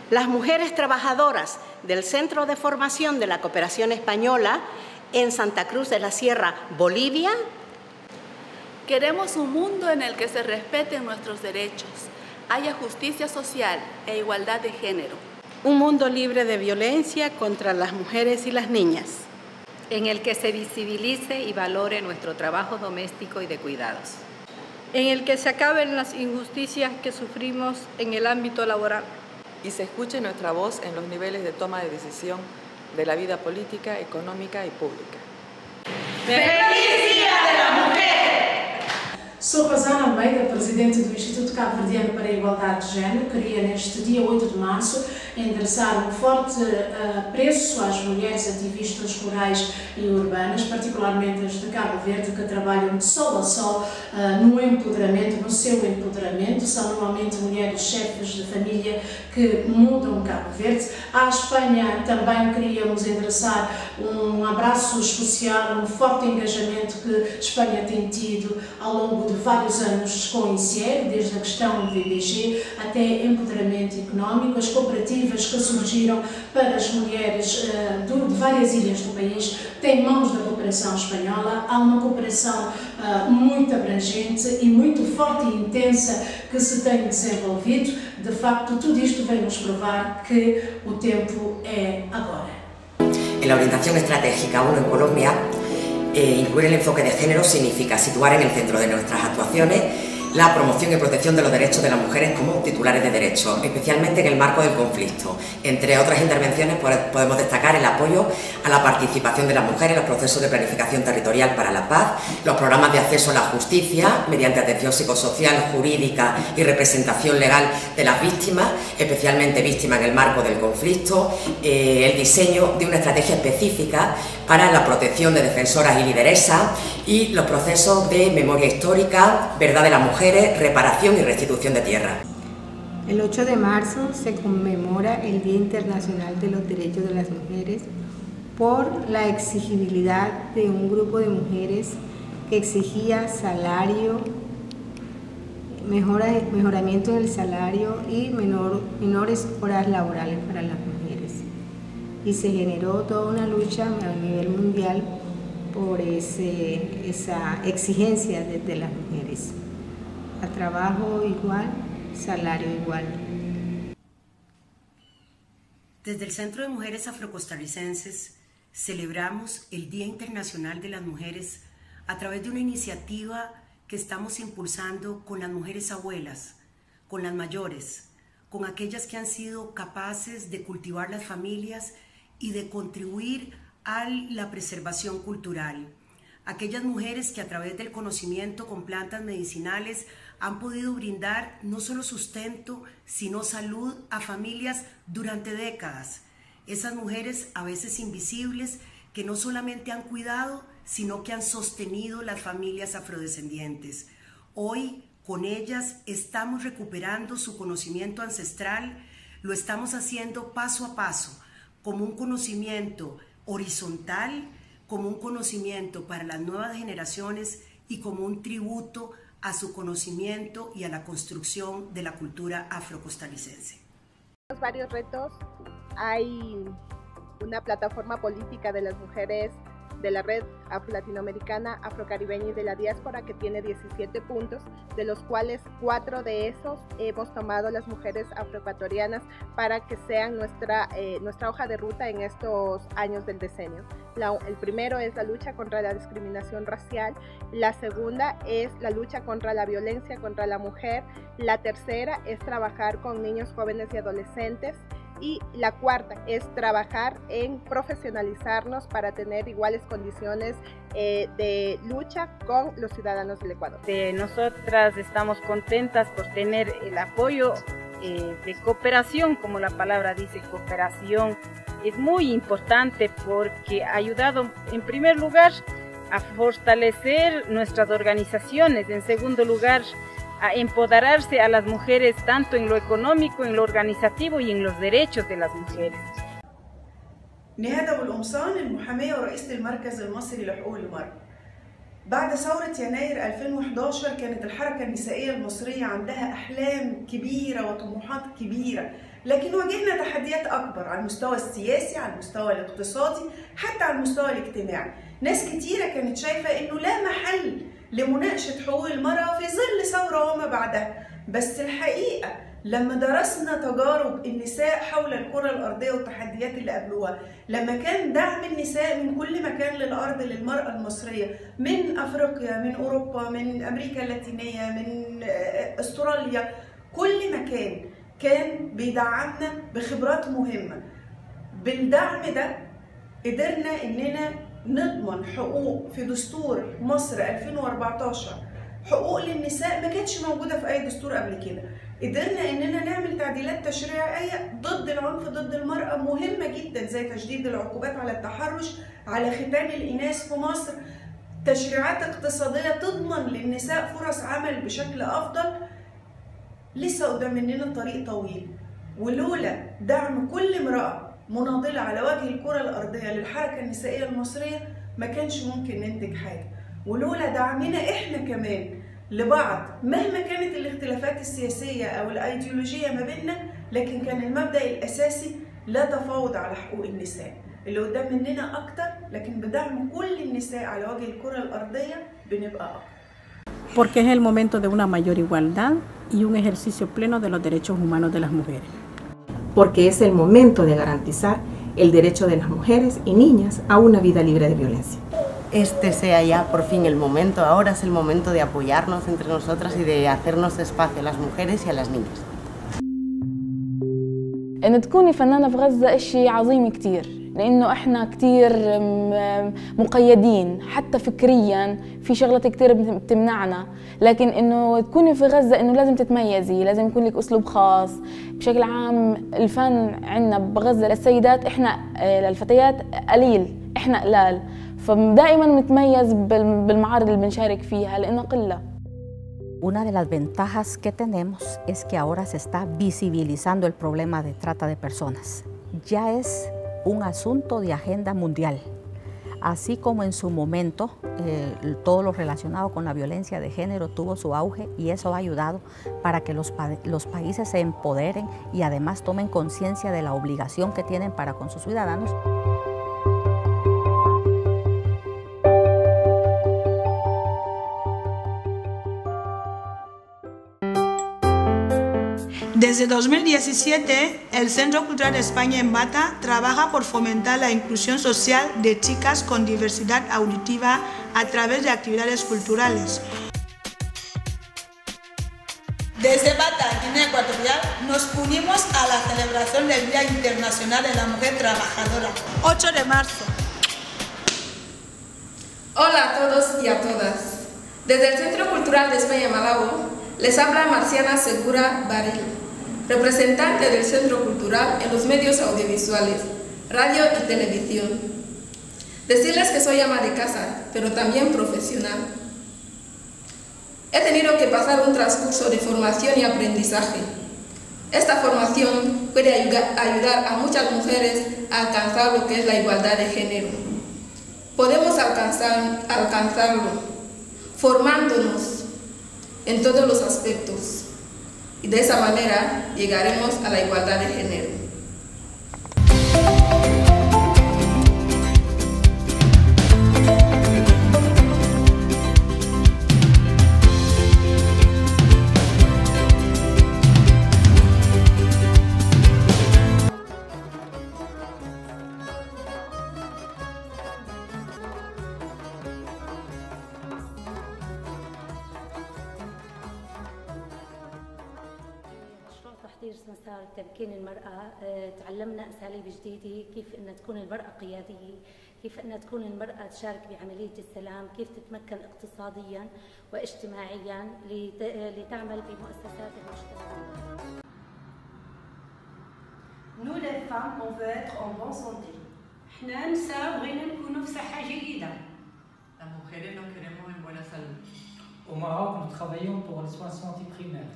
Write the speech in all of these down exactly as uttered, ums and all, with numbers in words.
Las mujeres trabajadoras del Centro de Formación de la Cooperación Española en Santa Cruz de la Sierra, Bolivia. Queremos un mundo en el que se respeten nuestros derechos, haya justicia social e igualdad de género. Un mundo libre de violencia contra las mujeres y las niñas. En el que se visibilice y valore nuestro trabajo doméstico y de cuidados. En el que se acaben las injusticias que sufrimos en el ámbito laboral. Y se escuche nuestra voz en los niveles de toma de decisión de la vida política, económica y pública. ¡Feliz Día de la Mujer! Sou Rosana Almeida, presidente do Instituto Cabo-Verdiano para a Igualdade de Género. Queria, neste dia oito de março, endereçar um forte uh, apreço às mulheres ativistas rurais e urbanas, particularmente as de Cabo Verde, que trabalham de sol a sol uh, no empoderamento, no seu empoderamento. São normalmente mulheres chefes de família que mudam Cabo Verde. À Espanha também queríamos endereçar um abraço especial, um forte engajamento que Espanha tem tido ao longo de vários anos com o INSEE, desde a questão do V B G até empoderamento económico, as cooperativas que surgiram para as mulheres uh, do, de várias ilhas do país têm mãos da cooperação espanhola. Há uma cooperação uh, muito abrangente e muito forte e intensa que se tem desenvolvido. De facto, tudo isto vem nos provar que o tempo é agora. En la orientación estratégica uno en Colombia, Eh, incluir el enfoque de género significa situar en el centro de nuestras actuaciones la promoción y protección de los derechos de las mujeres como titulares de derechos, especialmente en el marco del conflicto. Entre otras intervenciones podemos destacar el apoyo a la participación de las mujeres en los procesos de planificación territorial para la paz, los programas de acceso a la justicia mediante atención psicosocial, jurídica y representación legal de las víctimas, especialmente víctimas en el marco del conflicto, eh, el diseño de una estrategia específica para la protección de defensoras y lideresas y los procesos de memoria histórica, verdad de la mujer, reparación y restitución de tierra. El ocho de marzo se conmemora el Día Internacional de los Derechos de las Mujeres por la exigibilidad de un grupo de mujeres que exigía salario, mejora, mejoramiento en el salario y menor, menores horas laborales para las mujeres. Y se generó toda una lucha a nivel mundial por ese, esa exigencia desde las mujeres. A trabajo igual, salario igual. Desde el Centro de Mujeres Afrocostarricenses celebramos el Día Internacional de las Mujeres a través de una iniciativa que estamos impulsando con las mujeres abuelas, con las mayores, con aquellas que han sido capaces de cultivar las familias y de contribuir a la preservación cultural. Aquellas mujeres que a través del conocimiento con plantas medicinales han podido brindar no solo sustento, sino salud a familias durante décadas. Esas mujeres a veces invisibles que no solamente han cuidado, sino que han sostenido las familias afrodescendientes. Hoy, con ellas, estamos recuperando su conocimiento ancestral, lo estamos haciendo paso a paso, como un conocimiento horizontal, como un conocimiento para las nuevas generaciones y como un tributo a su conocimiento y a la construcción de la cultura afrocostarricense. Varios retos. Hay una plataforma política de las mujeres de la Red Afro-Latinoamericana, Afrocaribeña y de la Diáspora que tiene diecisiete puntos, de los cuales cuatro de esos hemos tomado las mujeres afroecuatorianas para que sean nuestra, eh, nuestra hoja de ruta en estos años del decenio. La, el primero es la lucha contra la discriminación racial, la segunda es la lucha contra la violencia contra la mujer, la tercera es trabajar con niños, jóvenes y adolescentes, y la cuarta es trabajar en profesionalizarnos para tener iguales condiciones eh, de lucha con los ciudadanos del Ecuador. De nosotras estamos contentas por tener el apoyo eh, de cooperación, como la palabra dice, cooperación. Es muy importante porque ha ayudado en primer lugar a fortalecer nuestras organizaciones, en segundo lugar a empoderarse a las mujeres tanto en lo económico, en lo organizativo y en los derechos de las mujeres. نهاد أبو القمصان المحامية ورئيسة المركز المصري لحقوق المرأة. بعد ثورة يناير ألفين وإحدى عشر كانت الحركة النسائية المصرية عندها أحلام كبيرة وطموحات كبيرة لكن واجهنا تحديات أكبر على المستوى السياسي، على المستوى الاقتصادي، حتى على المستوى الاجتماعي. ناس كتيرة كانت شايفة إنه لا محل لمناقشة حقوق المرأة في ظل ثورة وما بعدها. بس الحقيقة لما درسنا تجارب النساء حول الكرة الأرضية والتحديات اللي قابلوها، لما كان دعم النساء من كل مكان للأرض للمرأة المصرية، من أفريقيا، من أوروبا، من أمريكا اللاتينية، من أستراليا، كل مكان كان بيدعمنا بخبرات مهمة. بالدعم ده قدرنا إننا نضمن حقوق في دستور مصر ألفين وأربعتاشر، حقوق للنساء ما كانتش موجودة في أي دستور قبل كده. قدرنا إننا نعمل تعديلات تشريعية ضد العنف ضد المرأة مهمة جدا، زي تشديد العقوبات على التحرش، على ختان الإناث في مصر، تشريعات اقتصادية تضمن للنساء فرص عمل بشكل أفضل. لسه قدام مننا طريق طويل، ولولا دعم كل امرأة مناضلة على وجه الكرة الأرضية للحركة النسائية المصرية ما كانش ممكن ننتج حاجة. ولولا دعمنا إحنا كمان لبعض مهما كانت الاختلافات السياسية أو الأيديولوجية ما بيننا، لكن كان المبدأ الأساسي لا تفاوض على حقوق النساء. اللي قدام مننا أكتر، لكن بدعم كل النساء على وجه الكرة الأرضية بنبقى أكتر. Porque es el momento de una mayor igualdad y un ejercicio pleno de los derechos humanos de las mujeres. Porque es el momento de garantizar el derecho de las mujeres y niñas a una vida libre de violencia. Este sea ya por fin el momento, ahora es el momento de apoyarnos entre nosotras y de hacernos espacio a las mujeres y a las niñas. إن تكوني فنانة في غزة إشي عظيم كتير، لأنه إحنا كتير مقيدين حتى فكرياً، في شغلات كتير بتمنعنا، لكن إنه تكوني في غزة إنه لازم تتميزي، لازم يكون لك أسلوب خاص. بشكل عام الفن عنا بغزة للسيدات إحنا للفتيات قليل، إحنا قلال، فدائماً نتميز بالمعارض اللي بنشارك فيها لأنه قلة. Una de las ventajas que tenemos es que ahora se está visibilizando el problema de trata de personas. Ya es un asunto de agenda mundial, así como en su momento eh, todo lo relacionado con la violencia de género tuvo su auge, y eso ha ayudado para que los, pa los países se empoderen y además tomen conciencia de la obligación que tienen para con sus ciudadanos. Desde dos mil diecisiete, el Centro Cultural de España en Bata trabaja por fomentar la inclusión social de chicas con diversidad auditiva a través de actividades culturales. Desde Bata, Guinea Ecuatorial, nos unimos a la celebración del Día Internacional de la Mujer Trabajadora, ocho de marzo. Hola a todos y a todas. Desde el Centro Cultural de España Malabo, les habla Marciana Segura Baril, representante del Centro Cultural en los medios audiovisuales, radio y televisión. Decirles que soy ama de casa, pero también profesional. He tenido que pasar un transcurso de formación y aprendizaje. Esta formación puede ayudar a muchas mujeres a alcanzar lo que es la igualdad de género. Podemos alcanzar, alcanzarlo formándonos en todos los aspectos, y de esa manera llegaremos a la igualdad de género. تحضير مسار تمكين المرأة، تعلمنا أساليب جديدة كيف أن تكون المرأة قيادية، كيف أن تكون المرأة تشارك بعملية السلام، كيف تتمكن اقتصاديا واجتماعيا لتعمل في مؤسسات المجتمع. Nous les femmes, on veut être en bonne santé. إحنا نساء بغينا نكونوا في صحة جيدة. Las mujeres nos queremos en buena salud. Au Maroc, nous travaillons pour les soins de santé primaires.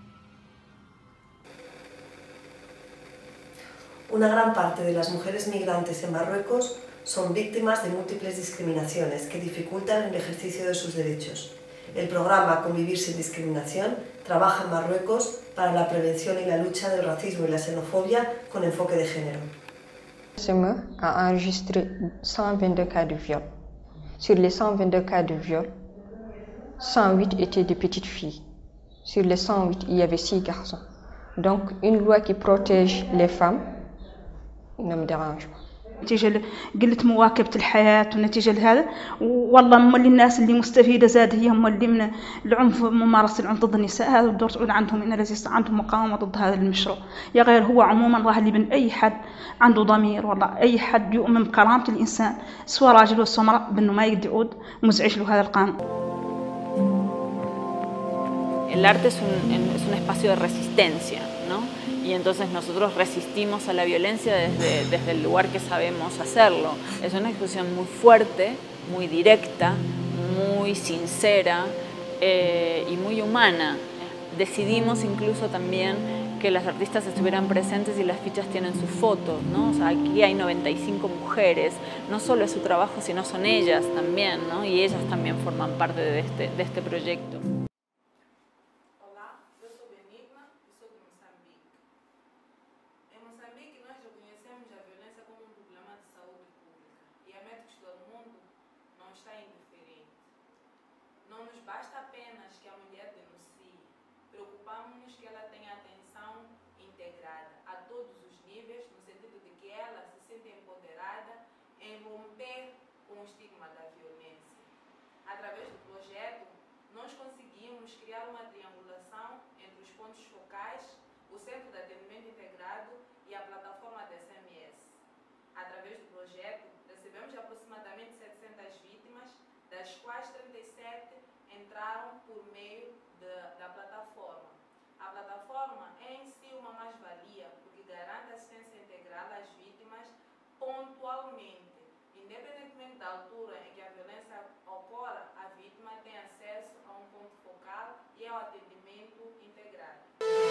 Una gran parte de las mujeres migrantes en Marruecos son víctimas de múltiples discriminaciones que dificultan el ejercicio de sus derechos. El programa Convivir sin Discriminación trabaja en Marruecos para la prevención y la lucha del racismo y la xenofobia con enfoque de género. Ce M E a enregistré cent vingt-deux cas de viol. Sur les cent vingt-deux cas de viol, cent huit étaient des petites filles. Sur les cent huit, il y avait six garçons. Donc, une loi qui protège les femmes ne me dérange pas. نتيجة قلة مواكبة الحياة ونتيجة لهذا والله هم اللي الناس اللي مستفيدة زاد هي هم اللي من العنف ممارسة العنف ضد النساء هذا الدور عندهم إن لازم عندهم مقاومة ضد هذا المشروع يا غير هو عموما راه اللي من أي حد عنده ضمير والله أي حد يؤمن بكرامة الإنسان سواء راجل ولا امرأة بأنه ما يقدر يعود مزعج له هذا القانون. El arte es un, es un espacio de resistencia, ¿no? Y entonces nosotros resistimos a la violencia desde, desde el lugar que sabemos hacerlo. Es una expresión muy fuerte, muy directa, muy sincera eh, y muy humana. Decidimos incluso también que las artistas estuvieran presentes y las fichas tienen sus fotos, ¿no? O sea, aquí hay noventa y cinco mujeres, no solo es su trabajo, sino son ellas también, ¿no? Y ellas también forman parte de este, de este proyecto. Não nos basta apenas que a mulher denuncie, preocupamos-nos que ela tenha atenção integrada a todos os níveis, no sentido de que ela se sinta empoderada em romper com o estigma da violência. Através do projeto, nós conseguimos criar uma triangulação entre os pontos focais, o Centro de Atendimento Integrado e a plataforma da S M S. Através do projeto, recebemos aproximadamente setecentas vítimas, das quais trinta e sete entraram por meio de, da plataforma. A plataforma é em si uma mais-valia, porque garante assistência integral às vítimas pontualmente. Independentemente da altura em que a violência ocorra, a vítima tem acesso a um ponto focal e ao atendimento integrado.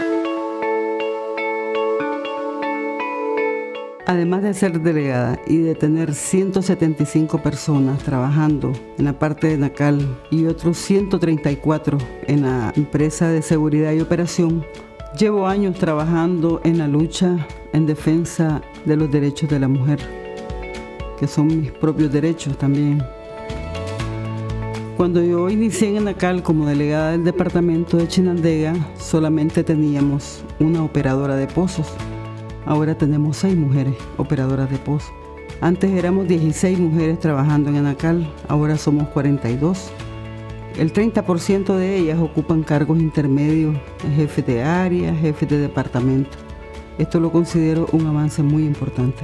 Además de ser delegada y de tener ciento setenta y cinco personas trabajando en la parte de NACAL y otros ciento treinta y cuatro en la empresa de seguridad y operación, llevo años trabajando en la lucha en defensa de los derechos de la mujer, que son mis propios derechos también. Cuando yo inicié en NACAL como delegada del departamento de Chinandega, solamente teníamos una operadora de pozos. Ahora tenemos seis mujeres operadoras de pozos. Antes éramos dieciséis mujeres trabajando en NACAL, ahora somos cuarenta y dos. El treinta por ciento de ellas ocupan cargos intermedios, jefes de área, jefes de departamento. Esto lo considero un avance muy importante.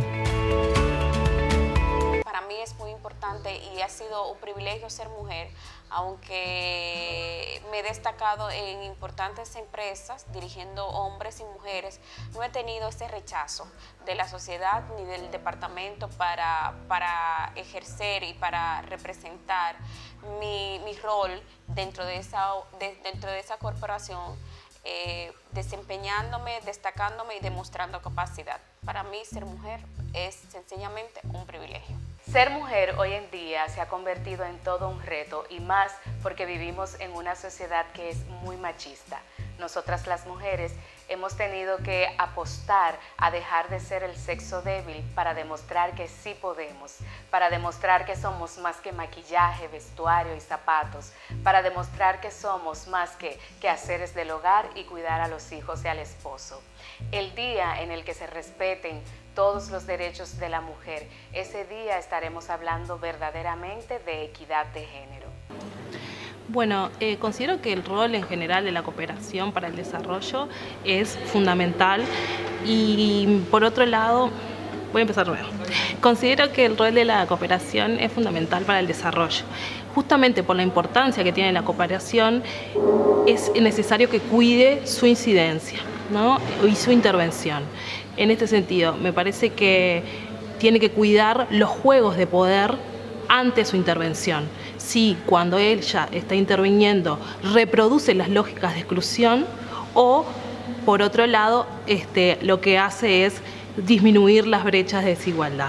Para mí es muy importante y ha sido un privilegio ser mujer, aunque me he destacado en importantes empresas dirigiendo hombres y mujeres, no he tenido ese rechazo de la sociedad ni del departamento para, para ejercer y para representar mi, mi rol dentro de esa, de, dentro de esa corporación, eh, desempeñándome, destacándome y demostrando capacidad. Para mí ser mujer es sencillamente un privilegio. Ser mujer hoy en día se ha convertido en todo un reto y más porque vivimos en una sociedad que es muy machista. Nosotras las mujeres hemos tenido que apostar a dejar de ser el sexo débil para demostrar que sí podemos, para demostrar que somos más que maquillaje, vestuario y zapatos, para demostrar que somos más que quehaceres del hogar y cuidar a los hijos y al esposo. El día en el que se respeten todos los derechos de la mujer, ese día estaremos hablando verdaderamente de equidad de género. Bueno, eh, considero que el rol en general de la cooperación para el desarrollo es fundamental y por otro lado, voy a empezar nuevo. Considero que el rol de la cooperación es fundamental para el desarrollo. Justamente por la importancia que tiene la cooperación, es necesario que cuide su incidencia, ¿no? Y su intervención. En este sentido, me parece que tiene que cuidar los juegos de poder ante su intervención. Si cuando ella está interviniendo reproduce las lógicas de exclusión o, por otro lado, este, lo que hace es disminuir las brechas de desigualdad.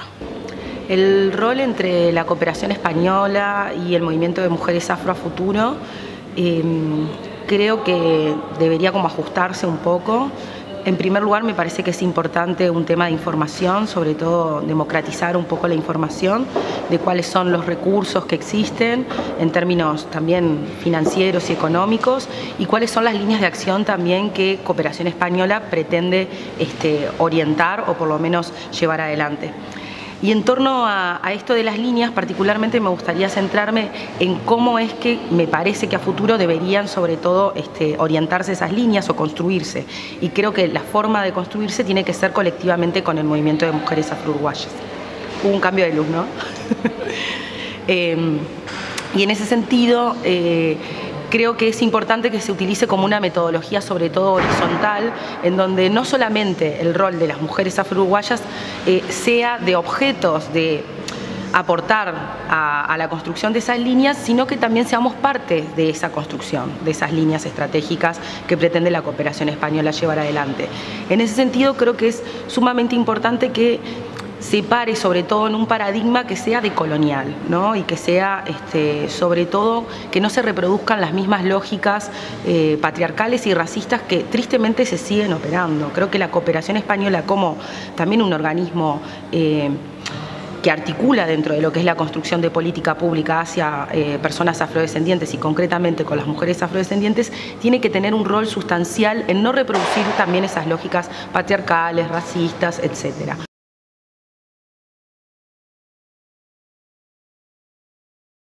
El rol entre la cooperación española y el movimiento de mujeres afro a futuro eh, creo que debería como ajustarse un poco. En primer lugar, me parece que es importante un tema de información, sobre todo democratizar un poco la información de cuáles son los recursos que existen en términos también financieros y económicos y cuáles son las líneas de acción también que Cooperación Española pretende este, orientar o por lo menos llevar adelante. Y en torno a, a esto de las líneas, particularmente me gustaría centrarme en cómo es que me parece que a futuro deberían sobre todo este, orientarse esas líneas o construirse. Y creo que la forma de construirse tiene que ser colectivamente con el movimiento de mujeres afro-uruguayas. Hubo un cambio de luz, ¿no? eh, y en ese sentido, eh, creo que es importante que se utilice como una metodología sobre todo horizontal, en donde no solamente el rol de las mujeres afro-uruguayas eh, sea de objetos, de aportar a, a la construcción de esas líneas, sino que también seamos parte de esa construcción, de esas líneas estratégicas que pretende la Cooperación Española llevar adelante. En ese sentido, creo que es sumamente importante que se pare sobre todo en un paradigma que sea decolonial, ¿no? Y que sea este, sobre todo que no se reproduzcan las mismas lógicas eh, patriarcales y racistas que tristemente se siguen operando. Creo que la Cooperación Española, como también un organismo eh, que articula dentro de lo que es la construcción de política pública hacia eh, personas afrodescendientes y concretamente con las mujeres afrodescendientes, tiene que tener un rol sustancial en no reproducir también esas lógicas patriarcales, racistas, etcétera.